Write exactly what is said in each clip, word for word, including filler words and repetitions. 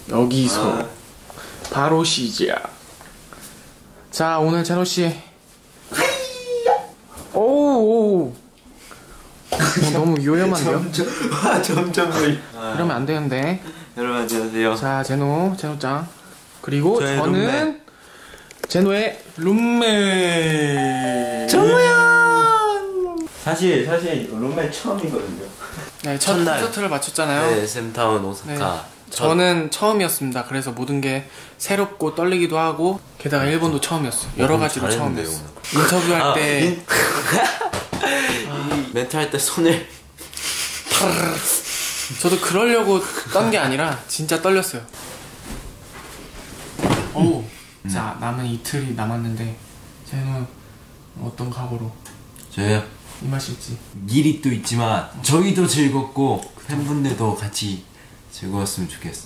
여기서 아. 바로 시작. 자, 오늘 제노씨 오오 어, 너무 요염한데요? 점점 아 점점 아. 이러면 안 되는데. 여러분 안녕하세요. 자, 제노 제노짱. 그리고 저는 룸메. 제노의 룸메 정우야. 사실 사실 룸메 처음이거든요. 네, 첫 첫날. 콘서트를 마쳤잖아요. 네, 샘타운 오사카. 네. 저는 처음이었습니다. 그래서 모든 게 새롭고 떨리기도 하고, 게다가 일본도 처음이었어요. 여러 가지로 처음이었어요. 인터뷰할 아, 때 인... 멘트 할 때 손을 저도 그러려고 떤 게 아니라 진짜 떨렸어요. 오, 음. 자, 남은 이틀이 남았는데 제노 어떤 각오로 저요? 임하실지. 일이 또 있지만 저희도 즐겁고 팬분들도 같이 즐거웠으면 좋겠어.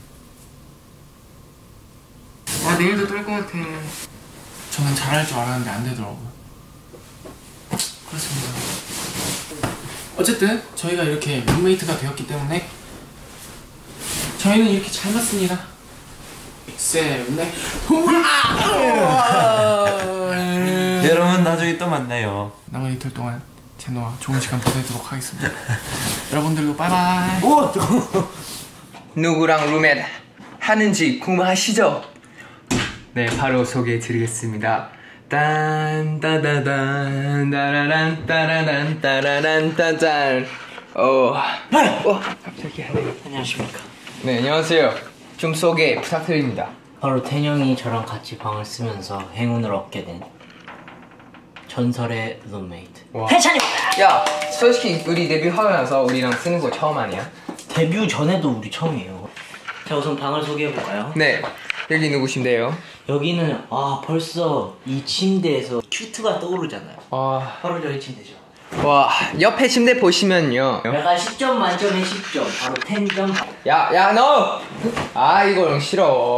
아, 내일도 떨 것 같아. 저는 잘할 줄 알았는데 안 되더라고요. 그렇습니다. 어쨌든 저희가 이렇게 룸메이트가 되었기 때문에 저희는 이렇게 잘 맞습니다. 셋, 넷. 여러분 나중에 또 만나요. 남은 이틀 동안 제노와 좋은 시간 보내도록 하겠습니다. 여러분들도 빠이빠이. 오! 누구랑 룸메 하는지 궁금하시죠? 네, 바로 소개해드리겠습니다. 딴따다단 따라란 따라란 따라란 따짠. 어, 어, 갑자기. 네. 안녕하십니까. 네, 안녕하세요. 좀 소개 부탁드립니다. 바로 태영이 저랑 같이 방을 쓰면서 행운을 얻게 된 전설의 룸메이트 해찬입니다. 야, 솔직히 우리 데뷔하고 나서 우리랑 쓰는 거 처음 아니야? 데뷔 전에도 우리 처음이에요. 자, 우선 방을 소개해볼까요? 네, 여기 누구신데요? 여기는 아 벌써 이 침대에서 큐트가 떠오르잖아요. 아, 바로 저희 침대죠. 와, 옆에 침대 보시면요. 약간 십 점 만점에 십 점, 바로 텐 점. 야, 야, 너! 아, 이거 싫어.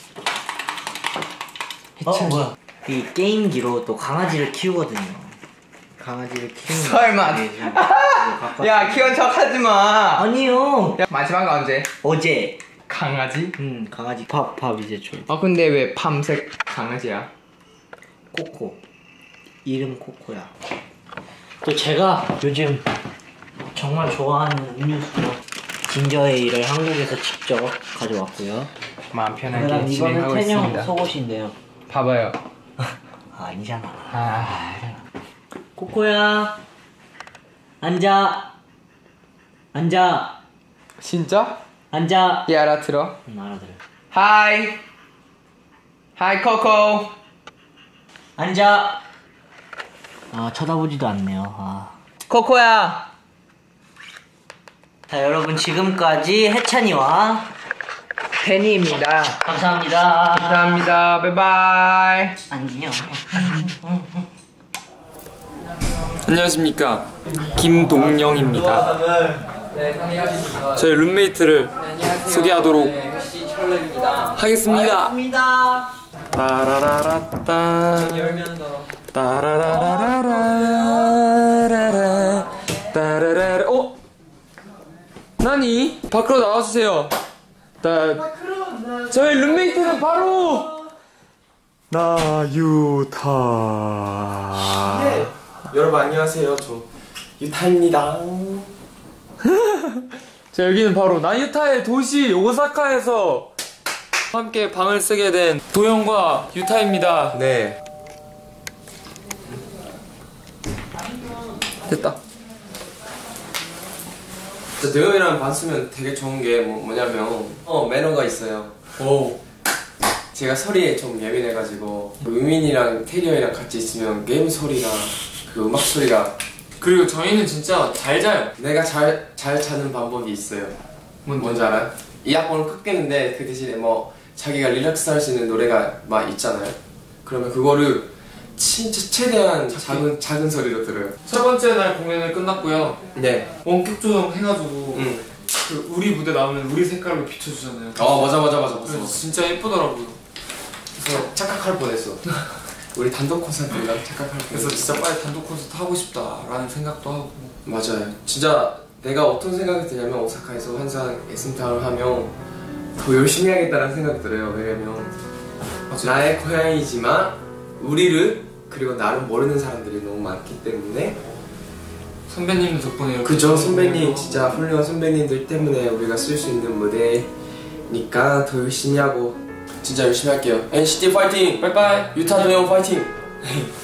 어, 뭐야? 이 게임기로 또 강아지를 키우거든요. 강아지를 키우는. 설마. 야, 키운 척 하지 마. 아니요. 야, 마지막 언제? 어제. 강아지? 음, 강아지. 밥, 밥 이제 줘. 아, 근데 왜 밤색 강아지야? 코코. 이름 코코야. 또 제가 요즘 정말 좋아하는 음료수로 진저에이를 한국에서 직접 가져왔고요. 마음 편하게 진행하고 이거는 있습니다. 태녕 속옷인데요. 봐봐요. 아, 아니잖아. 아, 코코야, 앉아. 앉아. 진짜? 앉아. 얘 알아들어? 응, 알아들어. 하이. 하이, 코코. 앉아. 아, 쳐다보지도 않네요. 아. 코코야. 자, 여러분 지금까지 해찬이와 데니입니다. 감사합니다. 감사합니다. 바이바이. 안녕. 안녕하십니까, 김동영입니다. 저희 룸메이트를 소개하도록 하겠습니다. 감사합니다. 따라라라따 따라라라라라라 따라라라. 어? 나니? 밖으로 나와주세요. 따... 저희 룸메이트는 바로 나유타. 네, 여러분 안녕하세요. 저 유타입니다. 자, 여기는 바로 나유타의 도시 오사카에서 함께 방을 쓰게 된 도영과 유타입니다. 네, 됐다. 도영이랑 방 쓰면 되게 좋은 게 뭐, 뭐냐면 어 매너가 있어요. 오. 제가 소리에 좀 예민해가지고 우민이랑 테리어이랑 같이 있으면 게임 소리랑 그 음악 소리가, 그리고 저희는 진짜 잘 자요. 내가 잘, 잘 자는 방법이 있어요. 뭔지, 뭔지 알아요? 이어폰을 끄 깼는데 그 대신에 뭐 자기가 릴렉스 할 수 있는 노래가 막 있잖아요. 그러면 그거를 진짜 최대한 작은, 작은 소리로 들어요. 첫 번째 날 공연을 끝났고요. 네. 원격 조정 해가지고 응. 그 우리 무대 나오면 우리 색깔로 비춰주잖아요. 어 맞아 맞아 맞아. 그래서 맞아. 진짜 예쁘더라고요. 그래서 착각할 뻔했어. 우리 단독 콘서트인가 착각할 뻔했어. 그래서 진짜 빨리 단독 콘서트 하고 싶다라는 생각도 하고. 맞아요. 진짜 내가 어떤 생각이 드냐면 오사카에서 항상 에스엠타운을 하면 더 열심히 해야겠다는 생각이 들어요. 왜냐면 나의 고향이지만 우리를 그리고 나를 모르는 사람들이 너무 많기 때문에 선배님 덕분에 이렇게 그죠. 좀 선배님 진짜 훌륭한 선배님들 때문에 우리가 쓸 수 있는 무대니까 더 열심히 하고 진짜 열심히 할게요. 엔시티 파이팅! 빠이빠이. 유타 도영 파이팅!